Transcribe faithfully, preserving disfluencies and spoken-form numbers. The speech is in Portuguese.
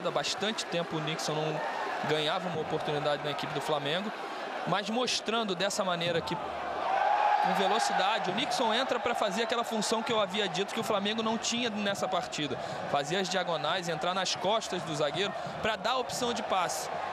Há bastante tempo o Nixon não ganhava uma oportunidade na equipe do Flamengo, mas mostrando dessa maneira que, com velocidade, o Nixon entra para fazer aquela função que eu havia dito que o Flamengo não tinha nessa partida. Fazer as diagonais, entrar nas costas do zagueiro para dar a opção de passe.